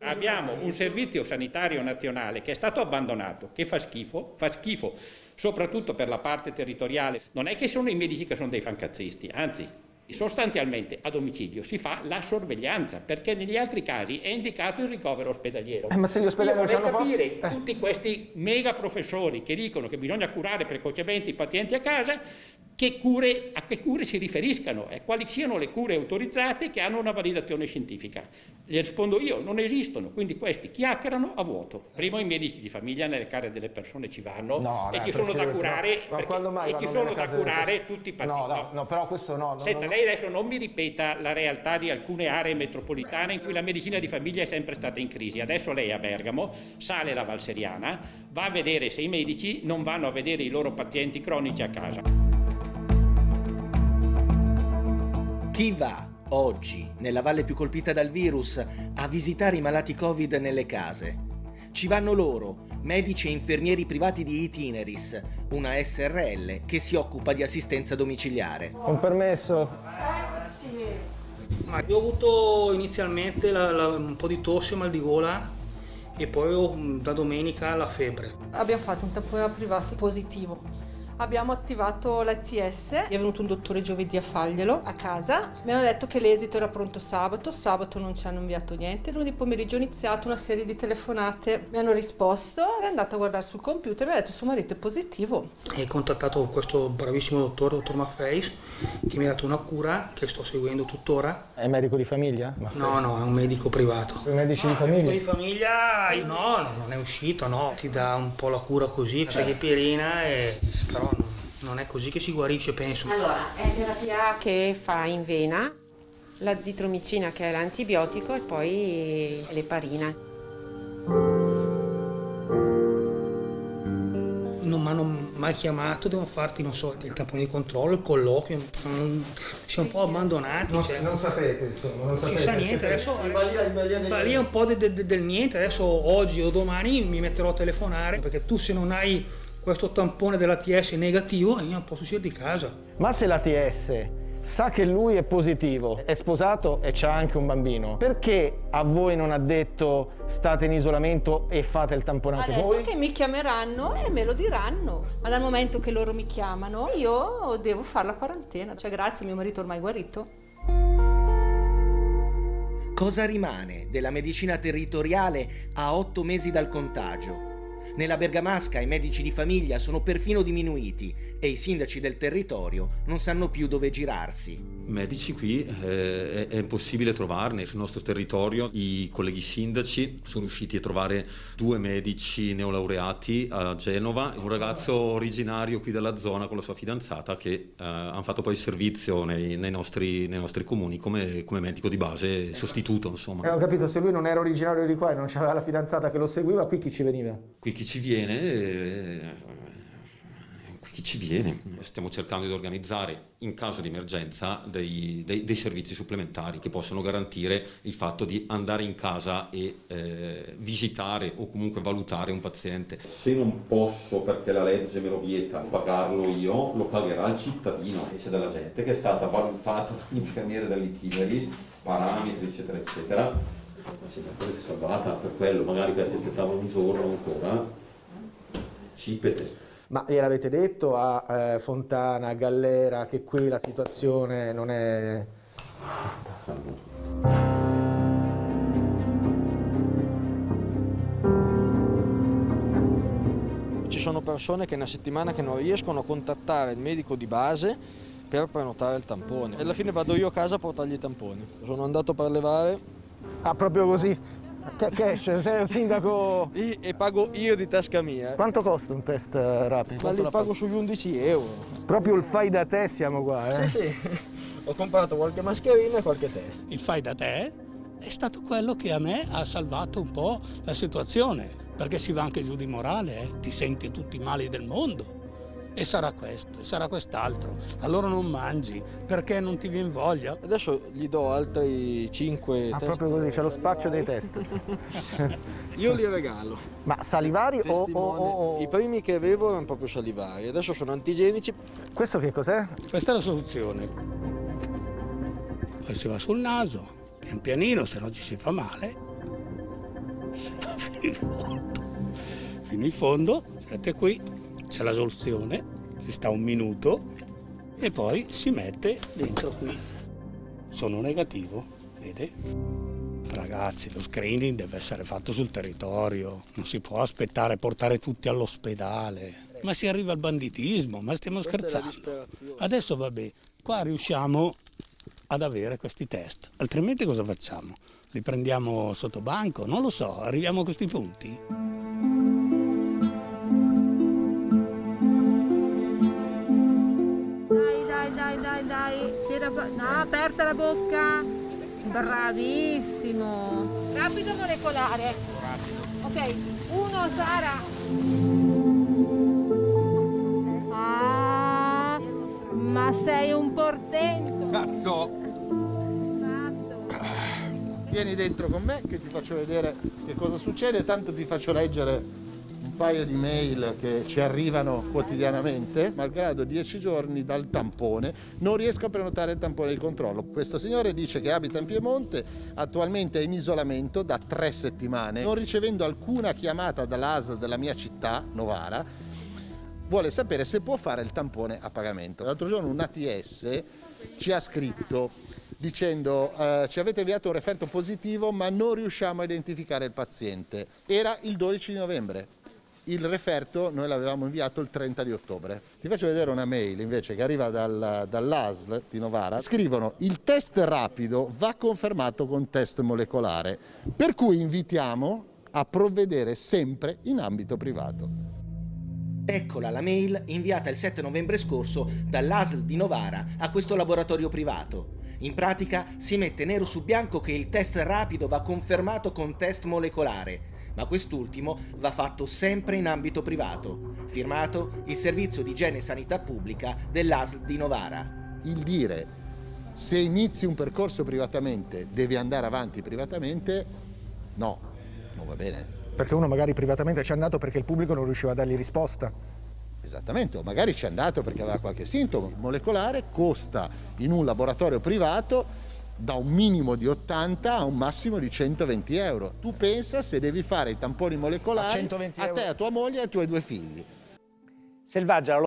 Abbiamo un servizio sanitario nazionale che è stato abbandonato, che fa schifo soprattutto per la parte territoriale. Non è che sono i medici che sono dei fancazzisti, anzi, sostanzialmente a domicilio si fa la sorveglianza, perché negli altri casi è indicato il ricovero ospedaliero. Ma se gli ospedali non c'hanno posto? Vorrei capire tutti questi mega professori che dicono che bisogna curare precocemente i pazienti a casa, a che cure si riferiscano e quali siano le cure autorizzate che hanno una validazione scientifica. Gli rispondo io, non esistono, quindi questi chiacchierano a vuoto. Prima i medici di famiglia nelle case delle persone ci vanno e ci sono da curare, tutti i pazienti. No, però questo no. Senta, lei adesso non mi ripeta la realtà di alcune aree metropolitane in cui la medicina di famiglia è sempre stata in crisi. Adesso lei a Bergamo sale la Valseriana, va a vedere se i medici non vanno a vedere i loro pazienti cronici a casa. Chi va oggi, nella valle più colpita dal virus, a visitare i malati Covid nelle case? Ci vanno loro, medici e infermieri privati di Itineris, una SRL che si occupa di assistenza domiciliare. Un permesso? Ma io ho avuto inizialmente un po' di tosse e mal di gola e poi da domenica la febbre. Abbiamo fatto un tampone privato positivo. Abbiamo attivato l'ATS, è venuto un dottore giovedì a farglielo a casa, mi hanno detto che l'esito era pronto sabato non ci hanno inviato niente, lunedì pomeriggio ho iniziato una serie di telefonate, mi hanno risposto, è andato a guardare sul computer e mi ha detto suo marito è positivo. E ho contattato questo bravissimo dottor Maffeis, che mi ha dato una cura che sto seguendo tuttora. È medico di famiglia? No, è un medico privato. I medici di famiglia? Medico di famiglia no, non è uscito, no, ti dà un po' la cura così, c'è pirina però non è così che si guarisce, penso. Allora, è terapia che fa in vena, la zitromicina che è l'antibiotico e poi l'eparina. Non mi hanno mai chiamato, devono farti, non so, il tampone di controllo, il colloquio, si è un po' abbandonati. Non sapete, insomma, non sapete. Si sa niente, adesso lì è un po' del niente, adesso oggi o domani mi metterò a telefonare, perché tu se non hai questo tampone dell'ATS negativo io non posso uscire di casa. Ma se l'ATS sa che lui è positivo, è sposato e c'ha anche un bambino, perché a voi non ha detto state in isolamento e fate il tampone anche voi? Ha detto che mi chiameranno e me lo diranno, ma dal momento che loro mi chiamano io devo fare la quarantena, cioè grazie, mio marito è ormai guarito. Cosa rimane della medicina territoriale a 8 mesi dal contagio? Nella Bergamasca i medici di famiglia sono perfino diminuiti e i sindaci del territorio non sanno più dove girarsi. Medici qui è impossibile trovarne sul nostro territorio. I colleghi sindaci sono riusciti a trovare 2 medici neolaureati a Genova, un ragazzo originario qui della zona con la sua fidanzata che hanno fatto poi servizio nei nostri comuni come medico di base sostituto, insomma. Ho capito, se lui non era originario di qua e non c'aveva la fidanzata che lo seguiva, qui chi ci veniva? Qui chi ci viene... Chi ci viene? Stiamo cercando di organizzare in caso di emergenza dei servizi supplementari che possono garantire il fatto di andare in casa e visitare o comunque valutare un paziente. Se non posso, perché la legge me lo vieta, pagarlo io, lo pagherà il cittadino. C'è della gente che è stata valutata dall'infermiere dell'Itineris, parametri eccetera eccetera, si è salvata per quello, magari che si aspettava un giorno ancora, cipete. Ma gliel'avete detto a Fontana, a Gallera, che qui la situazione non è... Ci sono persone che è una settimana che non riescono a contattare il medico di base per prenotare il tampone. E alla fine vado io a casa a portargli i tamponi. Sono andato per levare... Ah, proprio così? Cash, sei un sindaco... E pago io di tasca mia. Quanto costa un test rapido? Ma li pago sugli 11 euro. Proprio il fai da te siamo qua, eh? Sì. Ho comprato qualche mascherina e qualche test. Il fai da te è stato quello che a me ha salvato un po' la situazione, perché si va anche giù di morale, ti senti tutti i mali del mondo. E sarà questo, e sarà quest'altro. Allora non mangi, perché non ti viene voglia. Adesso gli do altri 5 test. Proprio così, c'è lo spaccio dei test. Io li regalo. Ma salivari o... I primi che avevo erano proprio salivari, adesso sono antigenici. Questo che cos'è? Questa è la soluzione. Poi si va sul naso, pian pianino, se non ci si fa male. si va fino in fondo. Fino in fondo, vedete qui, c'è la soluzione, si sta un minuto e poi si mette dentro qui. Sono negativo, vede? Ragazzi, lo screening deve essere fatto sul territorio, non si può aspettare, portare tutti all'ospedale. Ma si arriva al banditismo, ma stiamo scherzando. Adesso vabbè, qua riusciamo ad avere questi test, altrimenti cosa facciamo? Li prendiamo sotto banco? Non lo so, arriviamo a questi punti? Dai, no, aperta la bocca. Bravissimo. Rapido molecolare, ecco. Ok, 1 Sara. Ah, ma sei un portento. Cazzo! Vieni dentro con me che ti faccio vedere che cosa succede, tanto ti faccio leggere un paio di mail che ci arrivano quotidianamente. Malgrado 10 giorni dal tampone, non riesco a prenotare il tampone di controllo. Questo signore dice che abita in Piemonte, attualmente è in isolamento da 3 settimane, non ricevendo alcuna chiamata dall'ASL della mia città, Novara. Vuole sapere se può fare il tampone a pagamento. L'altro giorno un ATS ci ha scritto dicendo ci avete inviato un referto positivo ma non riusciamo a identificare il paziente. Era il 12 di novembre. Il referto noi l'avevamo inviato il 30 di ottobre. Ti faccio vedere una mail invece che arriva dall'ASL di Novara. Scrivono: il test rapido va confermato con test molecolare, per cui invitiamo a provvedere sempre in ambito privato. Eccola la mail inviata il 7 novembre scorso dall'ASL di Novara a questo laboratorio privato. In pratica si mette nero su bianco che il test rapido va confermato con test molecolare, ma quest'ultimo va fatto sempre in ambito privato. Firmato il Servizio di Igiene e Sanità Pubblica dell'ASL di Novara. Il dire se inizi un percorso privatamente devi andare avanti privatamente, no, non va bene. Perché uno magari privatamente ci è andato perché il pubblico non riusciva a dargli risposta. Esattamente, o magari ci è andato perché aveva qualche sintomo. Il molecolare costa in un laboratorio privato da un minimo di 80 a un massimo di 120 euro. Tu pensa se devi fare i tamponi molecolari a te, a tua moglie e ai tuoi 2 figli. Selvaggia